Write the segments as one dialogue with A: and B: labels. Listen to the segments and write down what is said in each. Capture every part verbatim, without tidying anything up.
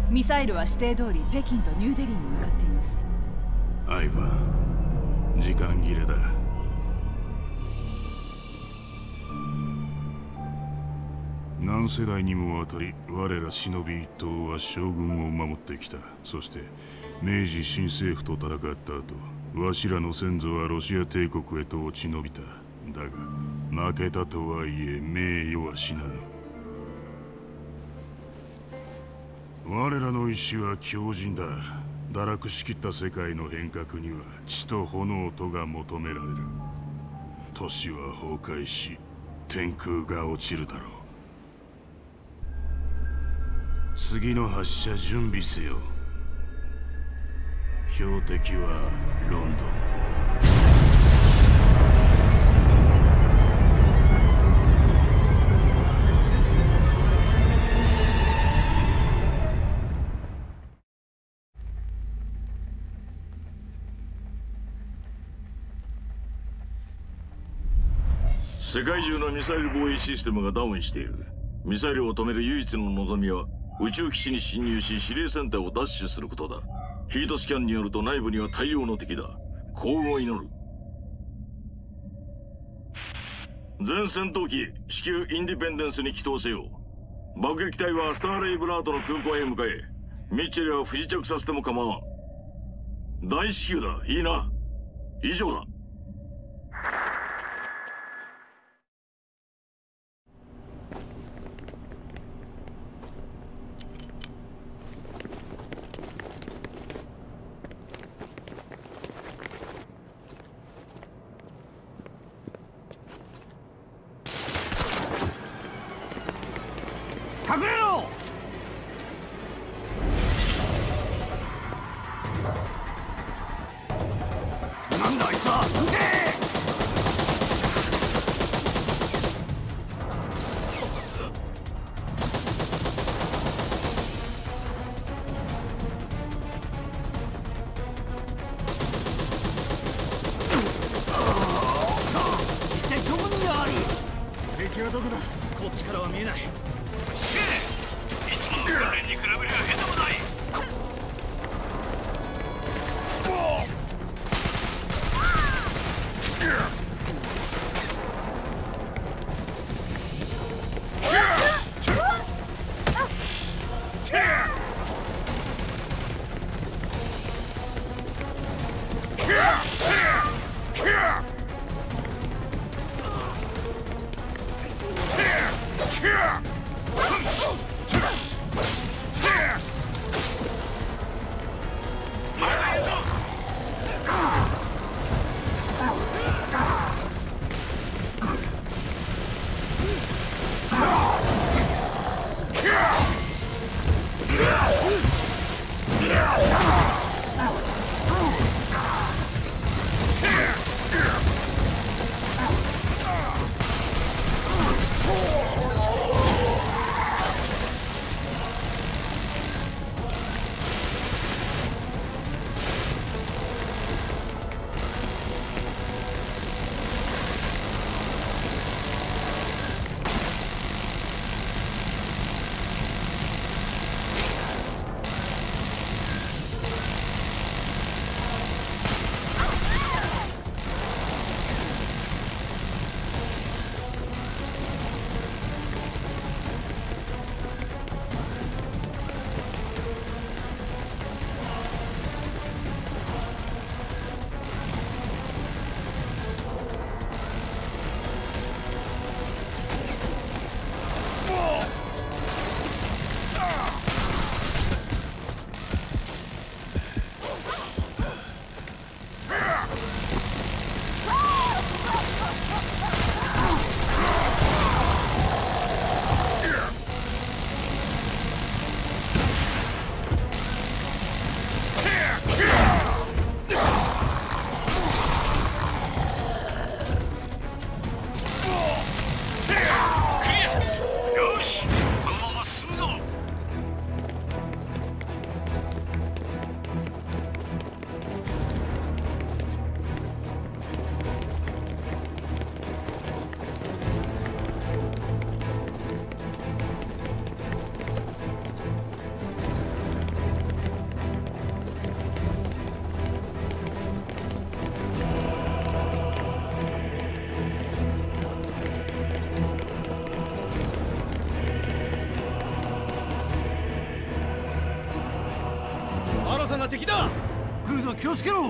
A: ミサイルは指定通り北京とニューデリーに向かっています。
B: アイバン、時間切れだ。何世代にもわたり我ら忍び一党は将軍を守ってきた。そして明治新政府と戦った後、わしらの先祖はロシア帝国へと落ち延びた。だが負けたとはいえ名誉は死なぬ。我らの意志は強靭だ。堕落しきった世界の変革には血と炎とが求められる。都市は崩壊し天空が落ちるだろう。次の発射準備せよ。標的はロンドン。
C: 世界中のミサイル防衛システムがダウンしている。ミサイルを止める唯一の望みは宇宙基地に侵入し指令センターを奪取することだ。ヒートスキャンによると内部には大量の敵だ。幸運を祈る。全戦闘機至急インディペンデンスに帰投せよ。爆撃隊はスターレイブラートの空港へ向かえ。ミッチェルは不時着させても構わん。大至急だ。いいな。以上だ。
D: 隠れろ！なんだあいつは！撃て！さあ、一体どこにある？敵はどこだ？こっちからは見えない。訓練に比べりゃへたもない。Yeah! が敵だ。来るぞ、気をつけろ。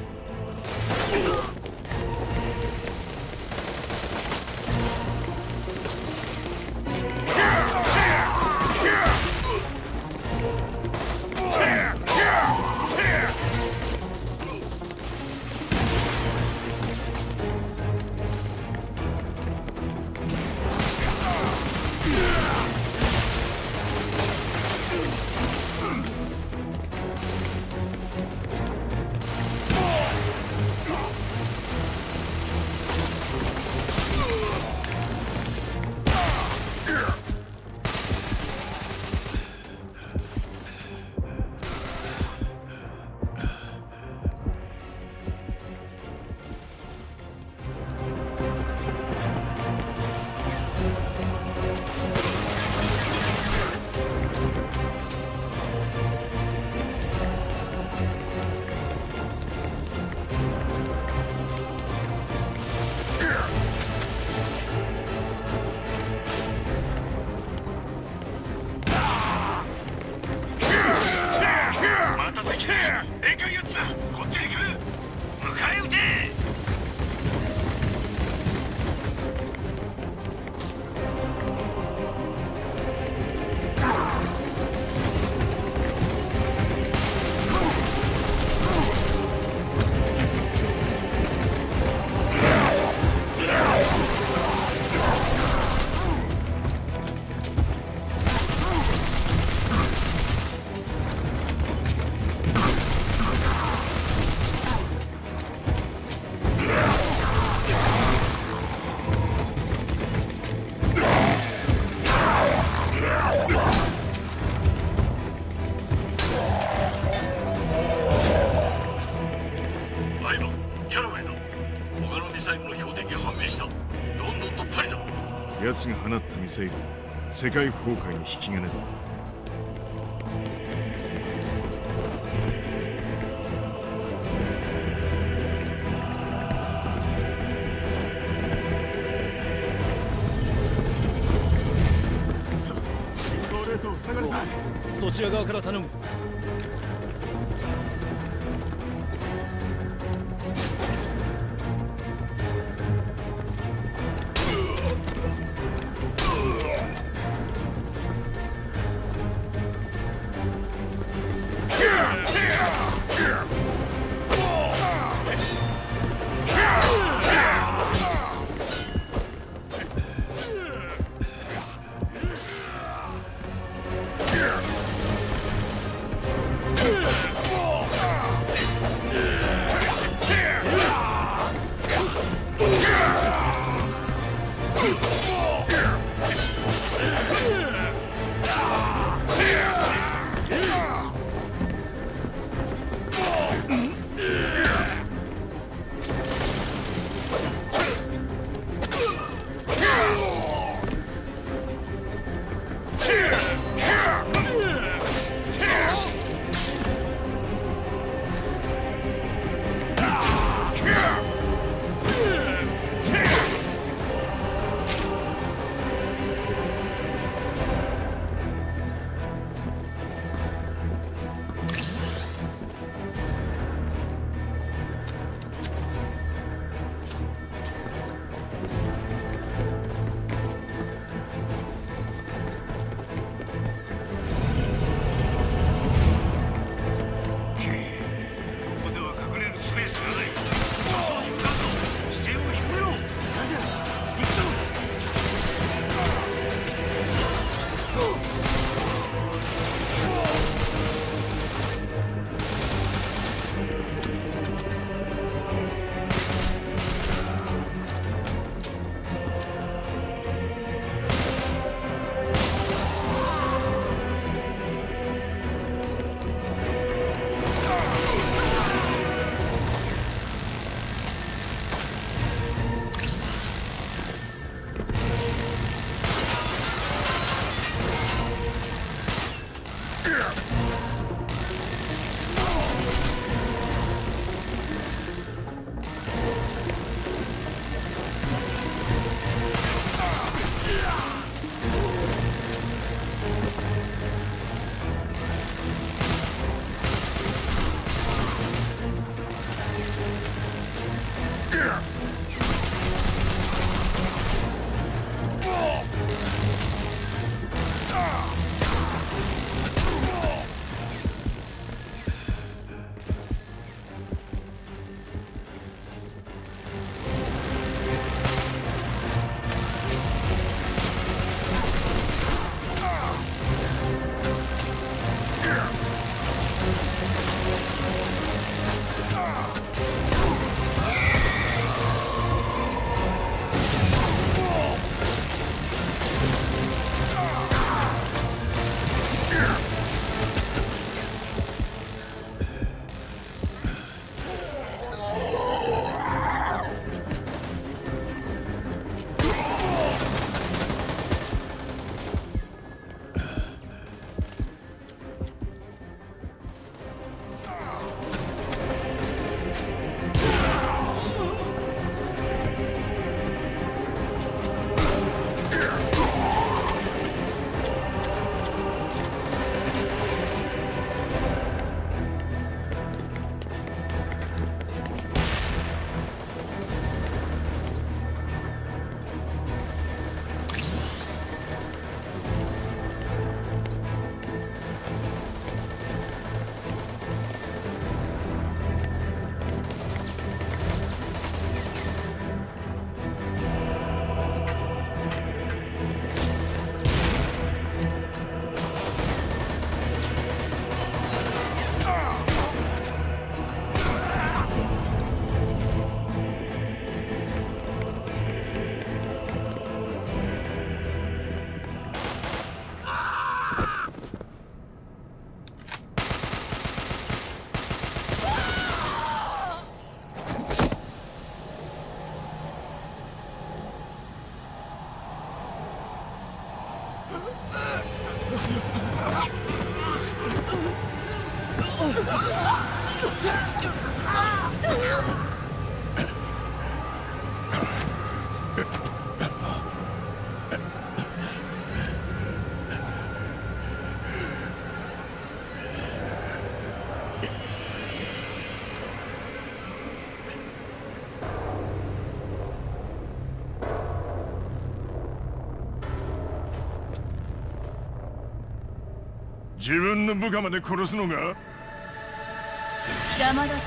B: 奴が放ったミサイル、世界崩壊に引き金だ。
D: 人口レートを塞がれた。そちら側から頼む。
B: 自分の部下まで殺すのが
A: 邪魔だった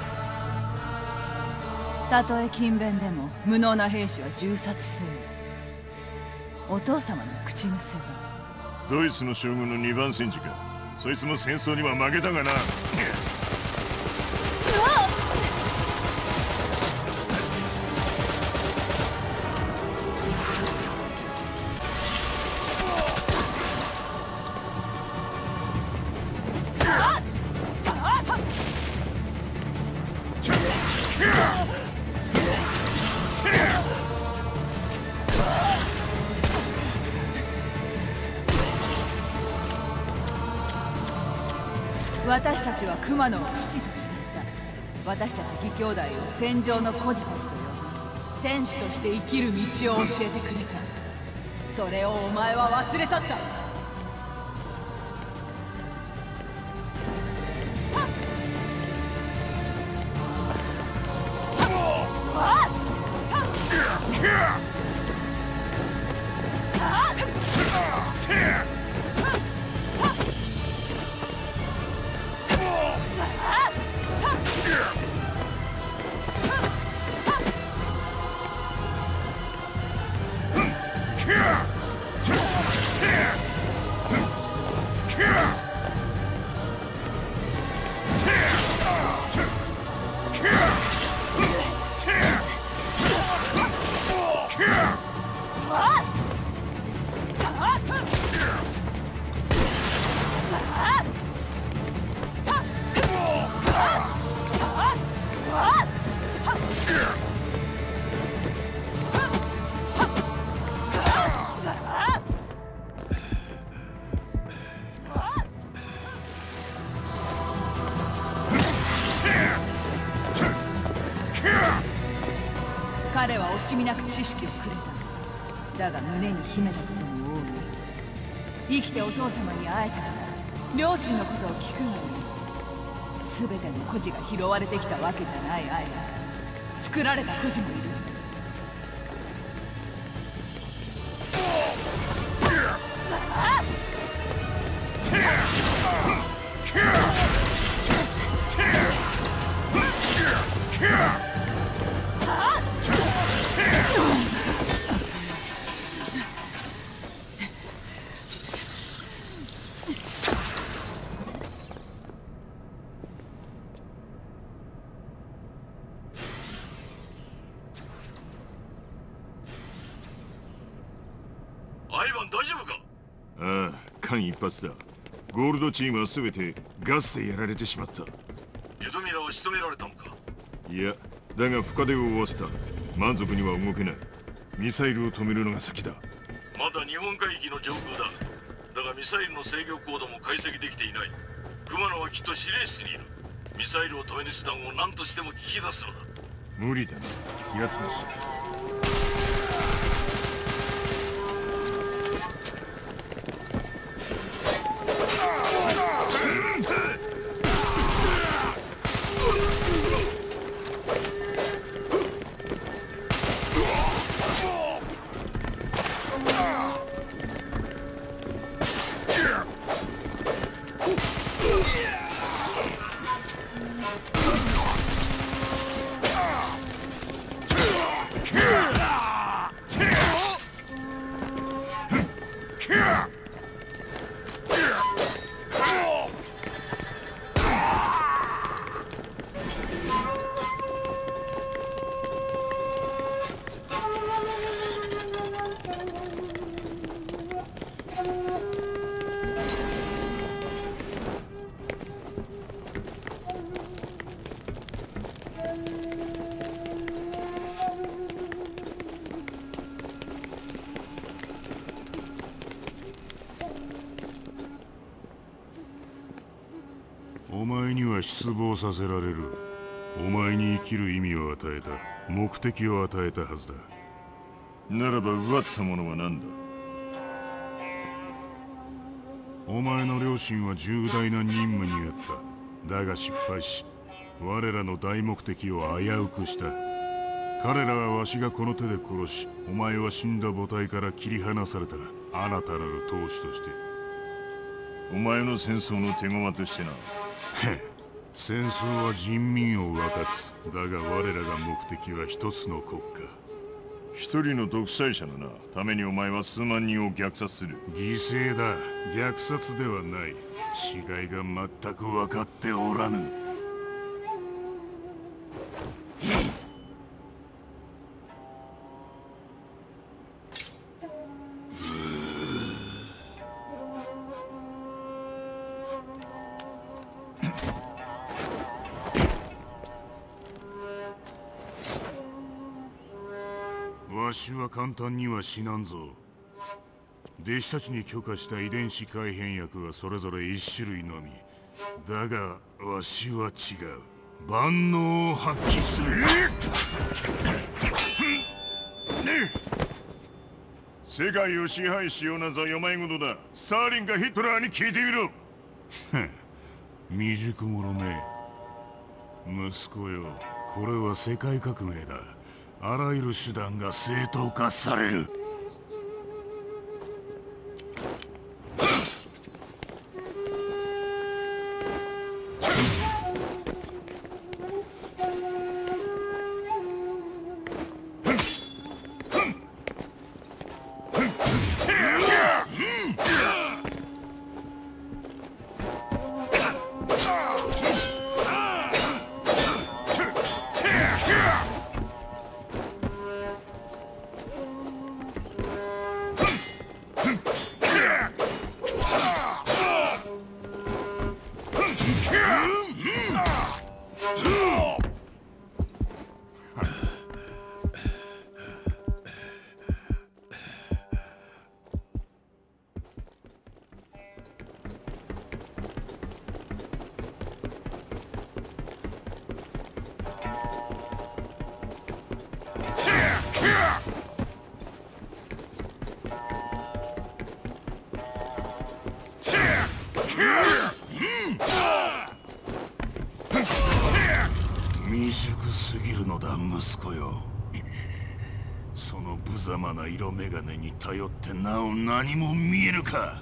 A: 。たとえ勤勉でも無能な兵士は銃殺せよ。お父様の口癖は
B: ドイツの将軍の二番戦時か。そいつも戦争には負けたがな。
A: 私たちは熊野を父と慕った。私たち義兄弟を戦場の孤児たちと呼び、戦士として生きる道を教えてくれた。それをお前は忘れ去った。彼は惜しみなく知識をくれた。だが胸に秘めたことも多い。生きてお父様に会えたから両親のことを聞くがいい。全ての孤児が拾われてきたわけじゃない愛が作られた孤児もいる。
C: アイバン大丈夫か？
B: ああ、間一髪だ。ゴールドチームは全てガスでやられてしまった。
C: ユドミラは仕留められたのか？
B: いや、だが深手を負わせた。満足には動けない。ミサイルを止めるのが先だ。
C: まだ日本海域の上空だ。だがミサイルの制御コードも解析できていない。熊野はきっと司令室にいる。ミサイルを止める手段を何としても聞き出すのだ。
B: 無理だな、気がすなし。 お前には失望させられる。お前に生きる意味を与えた、目的を与えたはずだ。
C: ならば奪ったものは何だ？
B: お前の両親は重大な任務にあった。だが失敗し、我らの大目的を危うくした。彼らはわしがこの手で殺し、お前は死んだ母体から切り離された。あなたなる闘士として。
C: お前の戦争の手駒としてな。
B: 戦争は人民を分かつ。だが我らが目的は一つの国家。
C: 一人の独裁者のなためにお前は数万人を虐殺する。
B: 犠牲だ。虐殺ではない。違いが全く分かっておらぬ。わしは簡単には死なんぞ。弟子たちに許可した遺伝子改変薬はそれぞれ一種類のみ。だがわしは違う。万能を発揮する。
C: 世界を支配しようなぞよまい事だ。スターリンかヒトラーに聞いてみろ。
B: 未熟者め。息子よ、これは世界革命だ。あらゆる手段が正当化される。未熟すぎるのだ息子よ。その無様な色眼鏡に頼ってなお何も見えるか。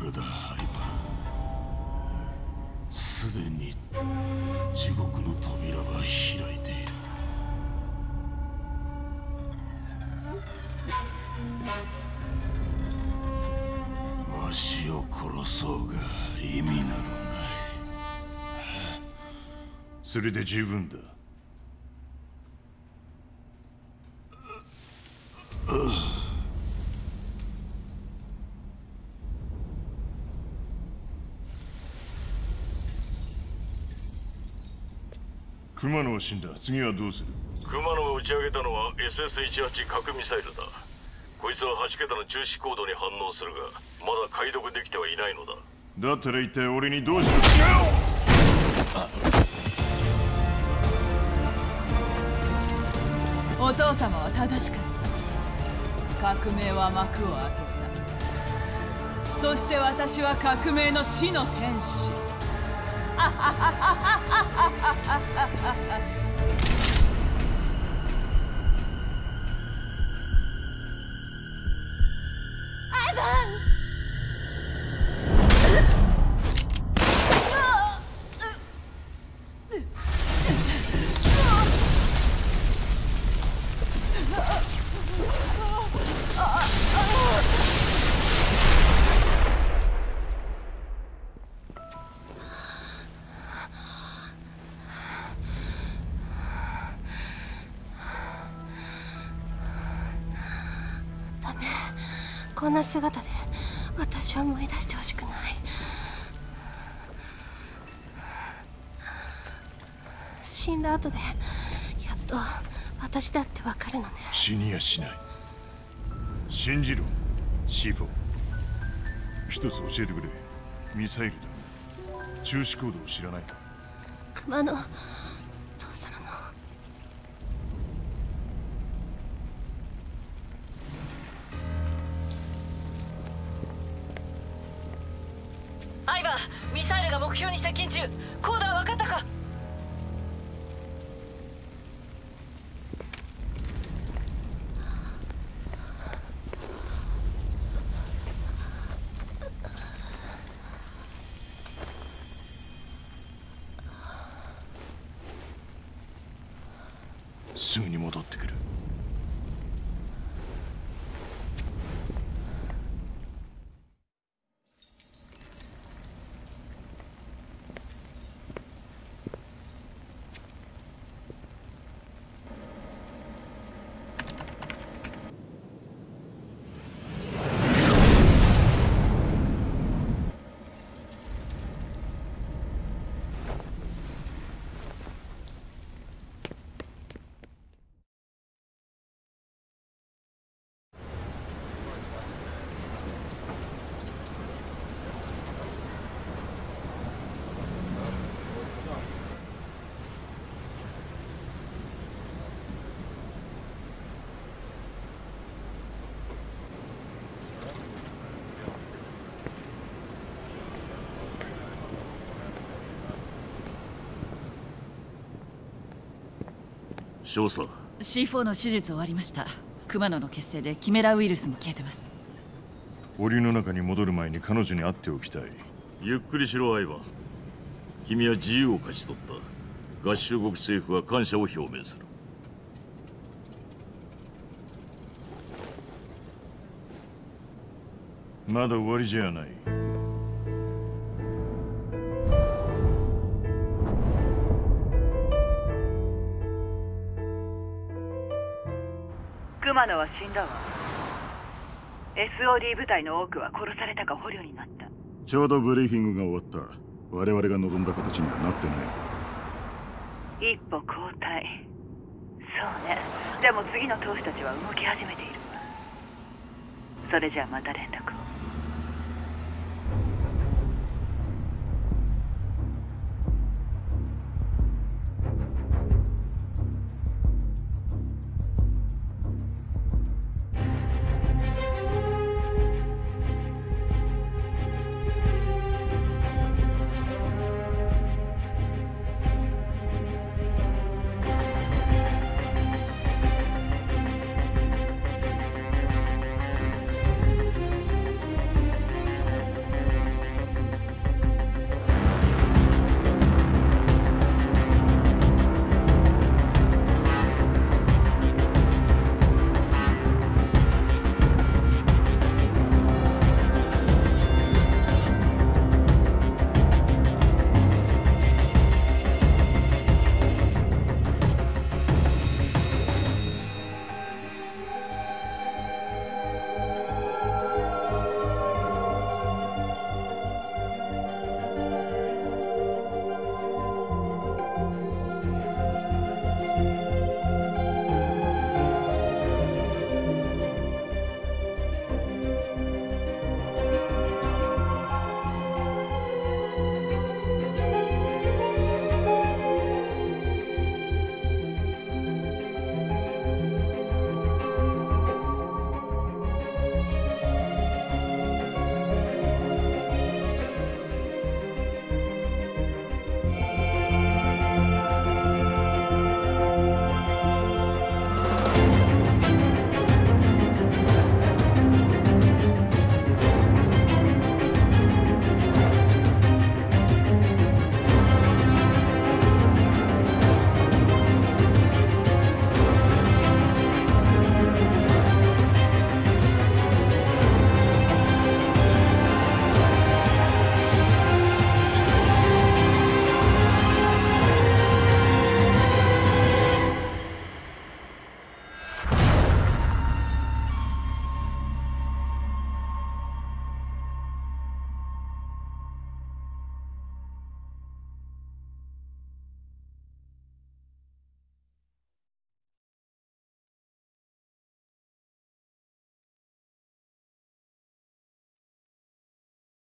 B: だ、相葉。すでに地獄の扉は開いている。わしを殺そうが意味などない。それで十分だ。熊野は死んだ。次はどうする？
C: 熊野が打ち上げたのは エスエスじゅうはち 核ミサイルだ。こいつははちけたの中止コードに反応するが、まだ解読できてはいないのだ。
B: だったら一体俺にどうしろ。
A: お父様は正しかった。革命は幕を開けた。そして私は革命の死の天使。アイバン！
E: こんな姿で私を思い出してほしくない。死んだ後でやっと私だってわかるのね。
B: 死にやしない。信じろ、シフォ。一つ教えてくれ。ミサイルだ。中止コードを知らないか？
E: 熊のお父様の。
F: アイバー、ミサイルが目標に接近中。コードは分かったか？
B: すぐに戻ってくる。
C: 少佐、
A: シーフォー の手術終わりました。熊野の血清でキメラウイルスも消えてます。
B: 檻の中に戻る前に彼女に会っておきたい。
C: ゆっくりしろ、アイバー。君は自由を勝ち取った。合衆国政府は感謝を表明する。
B: まだ終わりじゃない。
A: 熊野は死んだわ。 エスオーディー 部隊の多くは殺されたか捕虜になった。
G: ちょうどブリーフィングが終わった。我々が望んだ形にはなってない。
A: 一歩後退。そうね。でも次の闘士たちは動き始めているわ。それじゃあまた連絡を。